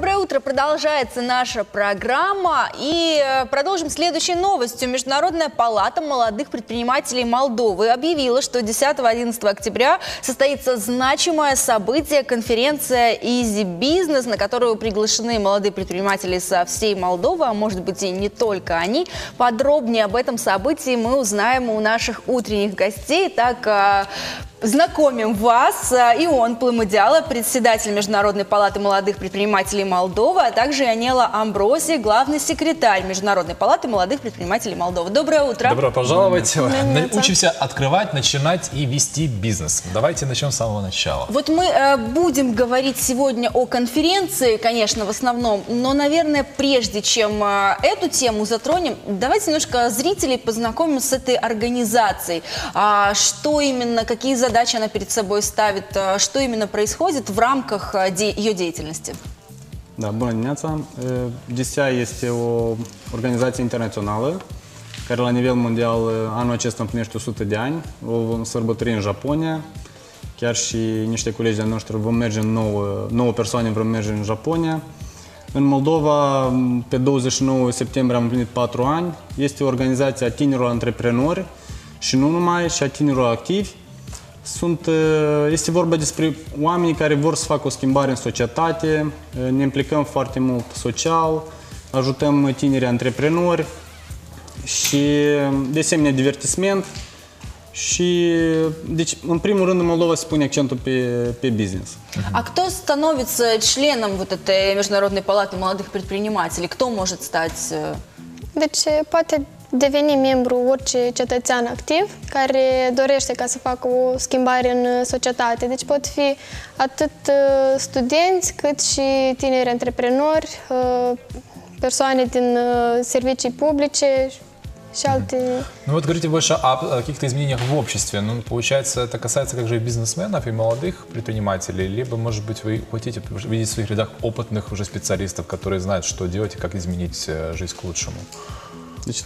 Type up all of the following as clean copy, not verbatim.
Доброе утро. Продолжается наша программа. И продолжим следующей новостью. Международная палата молодых предпринимателей Молдовы объявила, что 10-11 октября состоится значимое событие, конференция Easy Business, на которую приглашены молодые предприниматели со всей Молдовы, а может быть и не только они. Подробнее об этом событии мы узнаем у наших утренних гостей. Так, знакомим вас. Ион Плымыдяла, председатель Международной палаты молодых предпринимателей Молдовы, а также Ионела Амброси, главный секретарь Международной палаты молодых предпринимателей Молдовы. Доброе утро. Добро пожаловать. Учимся открывать, начинать и вести бизнес. Давайте начнем с самого начала. Вот мы будем говорить сегодня о конференции, конечно, в основном, но, наверное, прежде чем эту тему затронем, давайте немножко зрителей познакомим с этой организацией. Что именно, какие задачи она перед собой ставит, что именно происходит в рамках ее деятельности? Da, bună dimineața! GSA este o organizație internațională care la nivel mondial anul acesta împlinește 100 de ani. O vom sărbători în Japonia. Chiar și niște colegi de-ai noștri vom merge în 9 persoane vom merge în Japonia. În Moldova, pe 29 septembrie am împlinit 4 ani. Este o organizație a tinerilor antreprenori și nu numai, și a tinerilor activi. Este vorba despre oamenii care vor să facă o schimbare în societate, ne implicăm foarte mult social, ajutăm tinerii antreprenori și de asemenea divertisment și, deci, în primul rând în Moldova se pune accentul pe business. А кто становится членом вот этой Международной палаты молодых предпринимателей? Кто может стать? Deci poate deveni membru orice cetățean activ care dorește ca să facă o schimbare în societate. Deci pot fi atât studenți cât și tineri antreprenori, persoane din servicii publice și alte... Ну вот говорите больше о каких-то изменениях в обществе. Ну, получается, это касается как же и бизнесменов, и молодых предпринимателей, либо, может быть, вы хотите видеть в своих рядах опытных уже специалистов, которые знают, что делать и как изменить жизнь к лучшему. Deci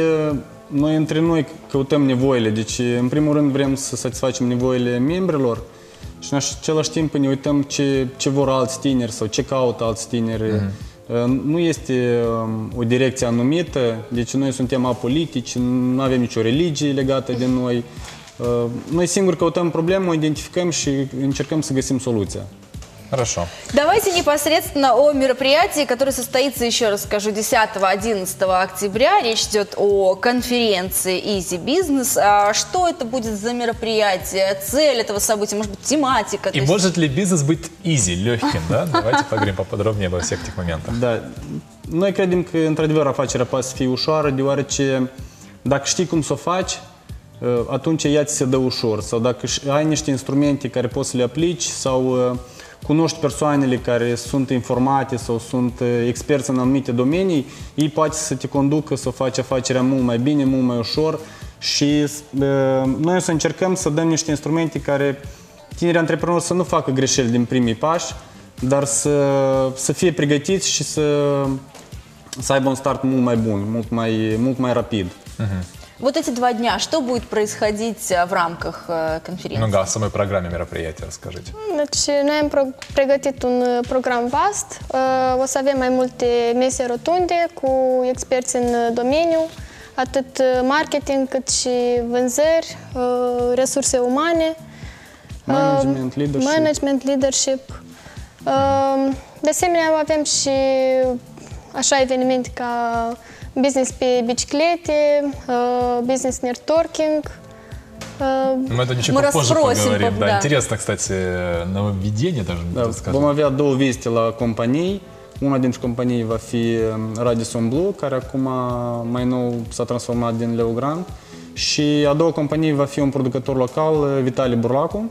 noi între noi căutăm nevoile, deci în primul rând vrem să satisfacem nevoile membrilor și în același timp ne uităm ce vor alți tineri sau ce caută alți tineri. Nu este o direcție anumită, deci noi suntem apolitici, nu avem nicio religie legată de noi. Noi singuri căutăm probleme, o identificăm și încercăm să găsim soluția. Хорошо. Давайте непосредственно о мероприятии, которое состоится, еще раз скажу, 10-11 октября. Речь идет о конференции Easy Business. Что это будет за мероприятие? Цель этого события, может быть, тематика? И может ли бизнес быть easy, легким, да? Давайте поговорим поподробнее обо всех этих моментах. Da. Noi credem că, într-adevăr, afacerea poate să fie ușoară, deoarece dacă știi cum să o faci, atunci ea ți se dă ușor. Sau dacă ai niște instrumente care poți să le aplici sau cunoști persoanele care sunt informate sau sunt experți în anumite domenii, ei poate să te conducă să faci afacerea mult mai bine, mult mai ușor și noi o să încercăm să dăm niște instrumente care tinerii antreprenori să nu facă greșeli din primii pași, dar să fie pregătiți și să aibă un start mult mai bun, mult mai rapid. Вот эти 2 дня, что будет происходить в рамках конференции? Ну да, о самой программе мероприятия расскажите. Deci noi am pregătit un program vast, o să avem mai multe mese rotunde cu experți în domeniu, atât marketing cât și vânzări, resurse umane, management, leadership. De asemenea avem și așa evenimente ca business pe biciclete, business networking. Мы это ничего позже поговорим. Да. Интересно, кстати, нововведение даже. Vom avea 2 vizite la companii. Una dintre companii va fi Radisson Blu, care acum mai nou s-a transformat din Leogran. Și a doua companie va fi un producător local, Vitali Burlacu.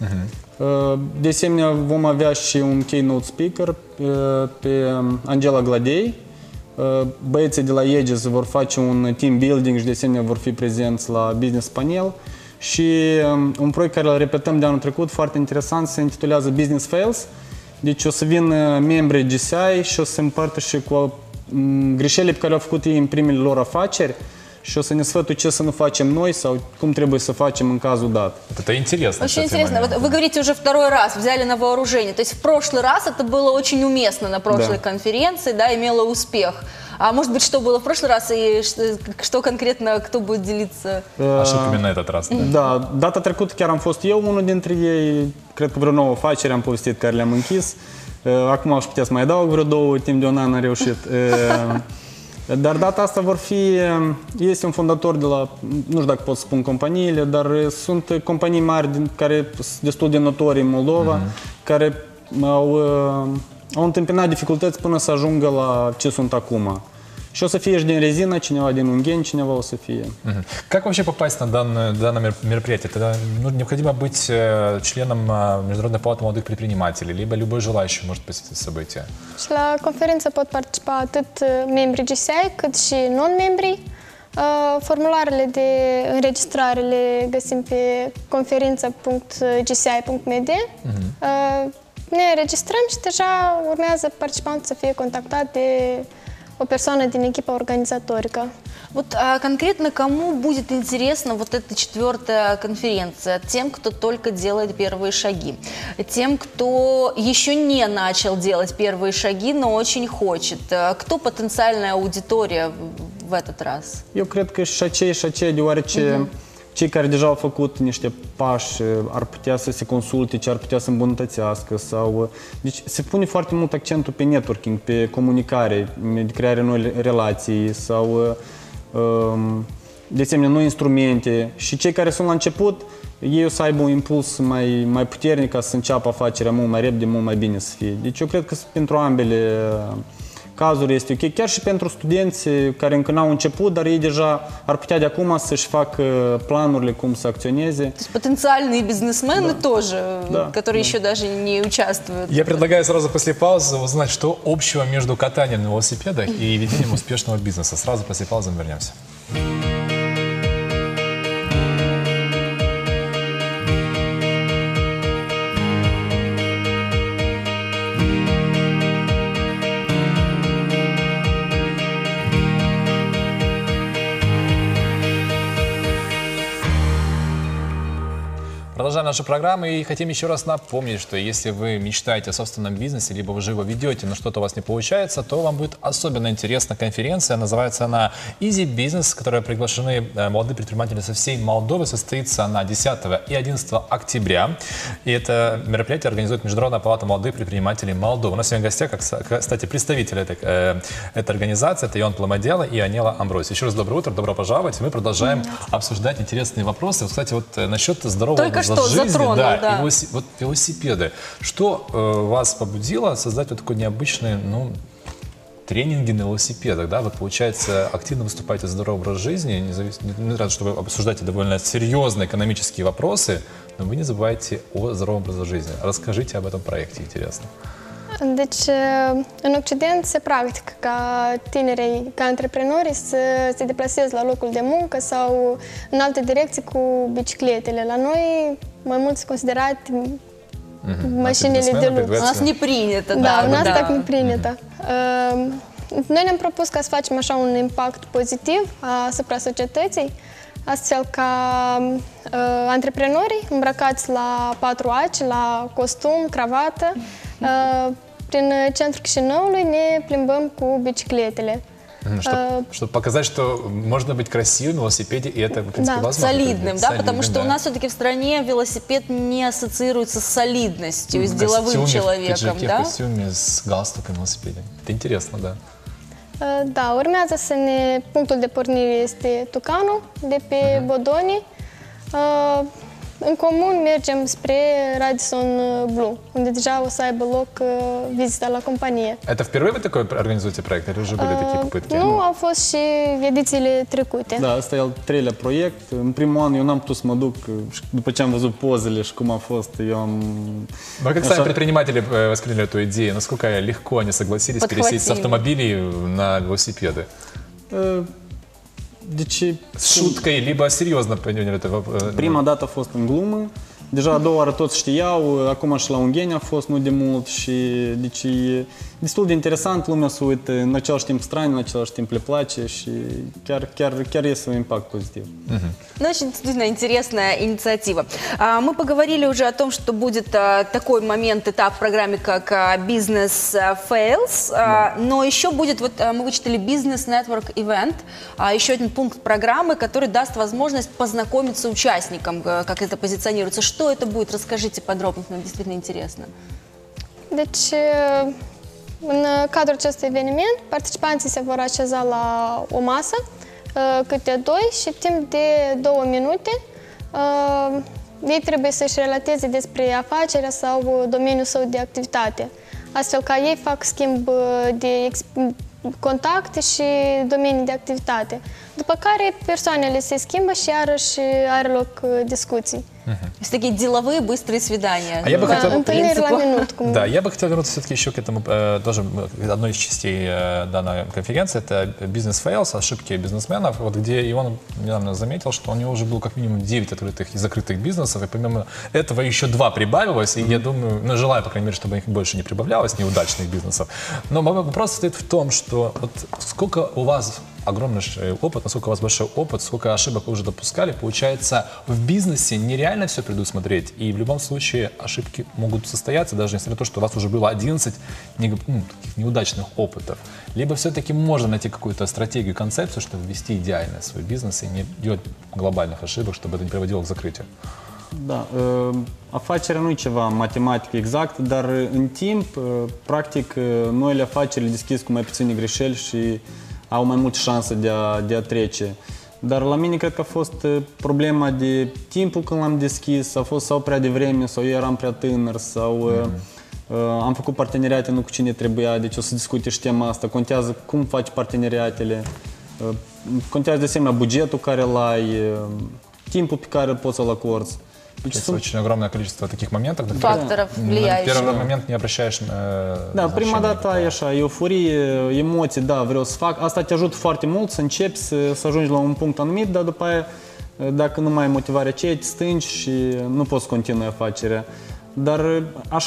De asemenea, vom avea și un keynote speaker pe Angela Gladei. Băieții de la Aegis vor face un team building și de asemenea vor fi prezenți la Business Panel și un proiect care îl repetăm de anul trecut, foarte interesant, se intitulează Business Fails. Deci o să vină membrii GSI și o să se împărtășe cu greșelile pe care le-au făcut ei în primele lor afaceri și o să ne sfătui ce să nu facem noi sau cum trebuie să facem în cazul dat. Это интересно. Очень кстати, интересно. момент. Вот вы говорите, уже второй раз взяли на вооружение. То есть в прошлый раз это было очень уместно на прошлой конференции, да, имело успех. А может быть, что было в proшлый раз и что конкретно, кто будет делиться? Ошибками на этот раз. Да. Da, data trecută chiar am fost eu unul dintre ei, cred că vreo 9 afaceri am povestit care le-am închis. Acum aș putea să mai adaug vreo 2, timp de un an am reușit. Dar data asta este un fondator de la, nu știu dacă pot să spun companiile, dar sunt companii mari care sunt destul de notorii în Moldova, care au întâmpinat dificultăți până să ajungă la ce sunt acum. Și o să fie și din Rezina, cineva din Ungheni, cineva o să fie. Как вообще попасть на данное мероприятие? Тогда необходимо быть членом Международной палаты молодых предпринимателей, либо любой желающий может посетить событие? Și la conferință pot participa atât membrii GCI cât și non-membrii. Formularele de înregistrare le găsim pe conferința.gci.md. Ne înregistrăm și deja urmează participantul să fie contactat de o persoană din echipa organizatorică. Вот конкретно кому будет интересна вот эта 4-я конференция? Тем, кто только делает первые шаги. Тем, кто еще не начал делать первые шаги, но очень хочет. Кто потенциальная аудитория в этот раз? Eu cred că și aceea, deoarece cei care deja au făcut niște pași ar putea să se consulte, ce ar putea să îmbunătățească sau... Deci se pune foarte mult accentul pe networking, pe comunicare, pe crearea noi relații sau de asemenea noi instrumente și cei care sunt la început, ei o să aibă un impuls mai puternic ca să înceapă afacerea mult mai repede, mult mai bine să fie. Deci eu cred că pentru ambele cazuri este ok, chiar și pentru studenți care încă n-au început, dar ei deja ar putea de acum să-și facă planurile cum să acționeze. То есть потенциальные бизнесмены тоже, которые еще даже не участвуют. Я предлагаю сразу после паузы узнать, что общего между катанием на велосипедах и ведением успешного бизнеса. Сразу после паузы мы вернемся. Продолжаем нашу программу и хотим еще раз напомнить, что если вы мечтаете о собственном бизнесе, либо вы же его ведете, но что-то у вас не получается, то вам будет особенно интересна конференция. Называется она Easy Business, в которой приглашены молодые предприниматели со всей Молдовы. Состоится она 10 и 11 октября. И это мероприятие организует Международная палата молодых предпринимателей Молдовы. У нас сегодня в гостях, кстати, представители этой организации. Это Ион Пломодела и Анела Амбросия. Еще раз доброе утро, добро пожаловать. Мы продолжаем обсуждать интересные вопросы. Вот, кстати, вот насчет здорового образа жизни, затронул, да. Вот велосипеды. Что вас побудило создать вот такой необычный, тренинги на велосипедах, да? Вы, получается, активно выступаете за здоровый образ жизни, несмотря на то, что вы обсуждаете довольно серьезные экономические вопросы, но вы не забываете о здоровом образе жизни. Расскажите об этом проекте, интересно. Deci, în Occident se practică ca tinerii, ca antreprenorii să se deplaseze la locul de muncă sau în alte direcții cu bicicletele. La noi, mai mult se considerat mașinile de lux. У нас не принято, Da, да. у нас так не принято. Noi ne-am propus ca să facem așa un impact pozitiv asupra societății, astfel ca antreprenorii îmbrăcați la 4 aci, la costum, cravată, prin centrul Chișinăului ne plimbăm cu bicicletele. Чтобы показать, что можно быть красивым на велосипеде, и это, в принципе, возможно. Солидным, да, потому что у нас все-таки в стране велосипед не ассоциируется с солидностью, с деловым человеком, в да? костюме, с галстуком на велосипеде. Это интересно, да. Da, urmează să ne... Punctul de pornire este Tucanu, de pe Bodoni. În comun mergem spre Radisson Blu, unde deja o să aibă loc vizita la companie. Это впервые вы такой организуете проект, или уже были такие попытки? Nu, au fost și edițiile trecute. Da, ăsta e al 3-lea proiect. În primul an eu n-am putut să mă duc, după ce am văzut pozele și cum a fost, eu am... Вы как сами предприниматели восприняли эту идею? Насколько легко они согласились пересесть с автомобилей на велосипеды? Deci, С шуткой, либо серьезно приняли это? prima dată a fost în glumă, Deja a doua oară toți știau, acum și la Ungheni a fost nu de mult și deci e destul de interesant, lumea se uită, în același timp strani, în același timp le place și chiar este un impact pozitiv. Ну, очень действительно интересная инициатива. Мы поговорили уже о том, что будет такой момент, этап в программе, как Business Fails, но еще будет, вот мы вычитали Business Network Event, еще один пункт программы, который даст возможность познакомиться участникам, как это позиционируется. Что это будет? Расскажите подробно, нам действительно интересно. Deci, în cadrul acestui eveniment, participanții se vor așeza la o masă, câte doi, și timp de 2 minute ei trebuie să-și relateze despre afacerea sau domeniul său de activitate, astfel ca ei fac schimb de contacte și domenii de activitate. După care persoanele se schimbă și iarăși are loc discuții. То есть такие деловые быстрые свидания. А я бы хотел... Întâlniri la minut. Да, я бы хотел вернуться все-таки еще к этому, тоже одной из частей данной конференции, это бизнес-фейлс, ошибки бизнесменов, вот где и он недавно заметил, что у него уже было как минимум 9 открытых и закрытых бизнесов, и помимо этого еще 2 прибавилось, и я думаю, ну, желаю, по крайней мере, чтобы их больше не прибавлялось, неудачных бизнесов. Но мой вопрос состоит в том, что вот сколько у вас огромный опыт, насколько у вас большой опыт, сколько ошибок вы уже допускали, получается, в бизнесе нереально все предусмотреть, и в любом случае ошибки могут состояться, даже несмотря на то, что у вас уже было 11 таких неудачных опытов. Либо все-таки можно найти какую-то стратегию, концепцию, чтобы вести идеально свой бизнес и не делать globальных ошибок, чтобы это не приводило к закрытию. Da, afacerea nu e ceva matematic exact, dar în timp, practic, noile afaceri le deschis cu mai puține greșeli și au mai multe șanse de a trece. Dar la mine cred că a fost problema de timpul când l-am deschis, sau prea devreme, sau eu eram prea tânăr, sau am făcut parteneriate nu cu cine trebuia, deci o să discute și tema asta. Contează cum faci parteneriatele, contează de asemenea bugetul care îl ai, timpul pe care îl poți să-l acorzi. Есть очень огромное количество таких моментов, на Факторов, влияющих. На первый момент не обращаешь Da, prima dată ai așa, euforie, emoții, da, vreau să fac. Asta te ajută foarte mult să începi să ajungi la un punct anumit, dar după aia, dacă nu mai ai motivarea aceea, te stângi și nu poți continui afacerea. Dar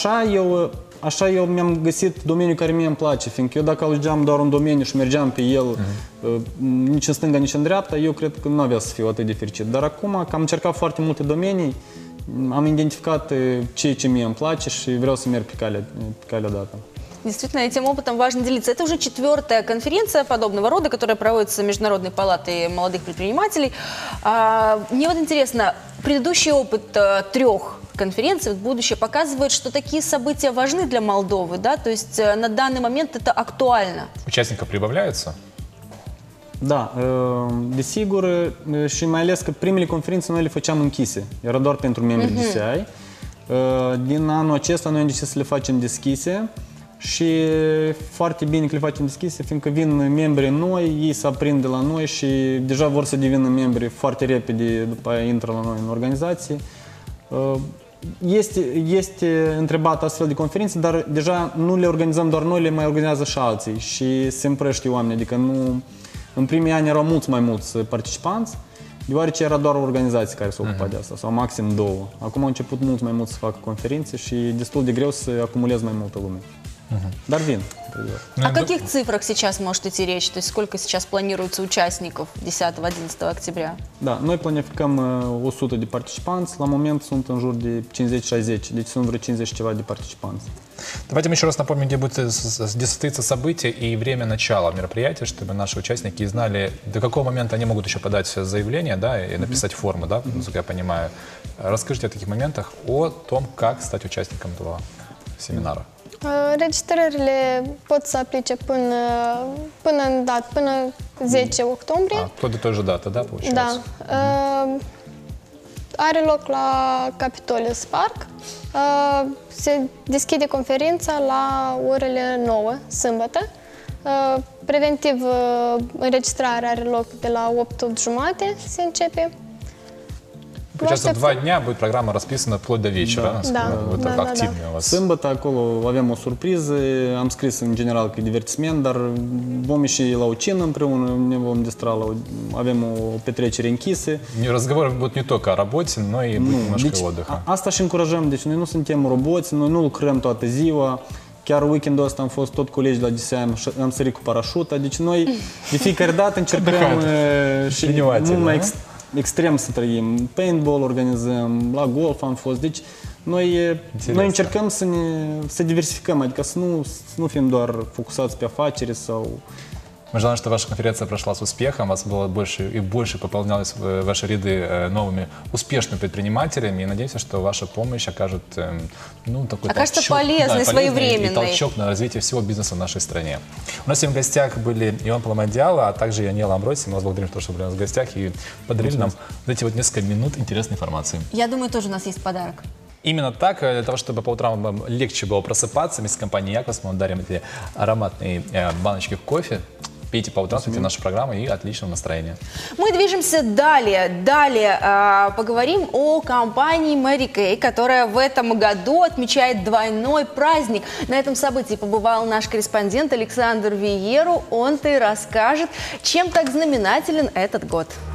așa eu mi-am găsit domeniul care mie îmi place, fiindcă eu dacă alegeam doar un domeniu și mergeam pe el nici în stânga, nici în dreapta, eu cred că nu avea să fiu atât de fericit. Dar acum că am încercat foarte multe domenii, am identificat ceea ce mie îmi place și vreau să merg pe calea dată. Действительно, этим опытом важно делиться. Это уже 4-я конференция подобного рода, которая проводится Международной палатой молодых предпринимателей. Мне вот интересно, предыдущий опыт 3 конференций, будущее, показывает, что такие события важны для Молдовы, да? То есть на данный момент это актуально. Участников прибавляется? Da, desigur, și mai ales că primele conferințe noi le făceam închise. Era doar pentru membrii DCI. Din anul acesta noi am decis să le facem deschise și foarte bine că le facem deschise, fiindcă vin membri noi, ei se aprind de la noi și deja vor să devină membri foarte repede, după aia intră la noi în organizație. Este întrebat astfel de conferințe, dar deja nu le organizăm doar noi, le mai organizează și alții și se împrăștie oameni, adică nu... În primii ani erau mulți mai mulți participanți, deoarece era doar o organizație care se ocupa de asta, sau maxim 2. Acum au început mai mulți să facă conferințe și e destul de greu să acumulezi mai multă lume. Dar vin. О каких цифрах сейчас может идти речь? То есть сколько сейчас планируется участников 10-11 октября? Da, noi planificăm 100 de participanți, la moment sunt în jur de 50-60, deci sunt vreo 50 ceva de participanți. Давайте мы еще раз напомним, где состоится событие и время начала мероприятия, чтобы наши участники знали, до какого момента они могут еще подать заявление, да, и написать форму, да, насколько я понимаю. Расскажите о таких моментах, о том, как стать участником этого семинара. Registrările pot să aplice până 10 octombrie. Tot de той же dată, da, получается? Da. Are loc la Capitolius Park. Se deschide conferința la orele 9, sâmbătă. Preventiv, înregistrarea are loc de la 8:30, se începe. Получается, așteptăm. 2 дня будет программа расписана вплоть до вечера. Да. Вот Да, так да, активно у вас. Sâmbătă acolo avem o surpriză, am scris în general că e divertisment, dar vom ieși la o cină împreună, ne vom distra, avem o petrecere închisă. Разговоры будут не только о работе, но и будет немножко Deci, отдыха. asta și încurajăm, deci noi nu suntem roboți, noi nu lucrăm toată ziua. Chiar weekendul ăsta am fost tot colegi la GSI, am sărit cu parașuta, deci noi de fiecare dată încercăm și mult mai extrem să trăim. Paintball organizăm, la golf am fost, deci noi încercăm să diversificăm, adică să nu fim doar focusați pe afaceri sau... Мы желаем, чтобы ваша конференция прошла с успехом, вас было больше и больше пополнялось ваши ряды новыми успешными предпринимателями. И надеемся, что ваша помощь окажет такой окажется толчок, полезной, своевременной. и толчок на развитие всего бизнеса в нашей стране. У нас сегодня в гостях были Иван Паламодял, а также Янила Амбросий. Мы вас благодарим, что были у нас в гостях и подарили нам эти вот несколько минут интересной информации. Я думаю, тоже у нас есть подарок. Именно так, для того, чтобы по утрам вам легче было просыпаться, вместе с компанией Якобс мы вам дарим эти ароматные баночки кофе. Пейте по утрам, смотрите нашу программу и отличного настроения. Мы движемся далее. Далее поговорим о компании Mary Kay, которая в этом году отмечает двойной праздник. На этом событии побывал наш корреспондент Александр Виеру. Он-то и расскажет, чем так знаменателен этот год.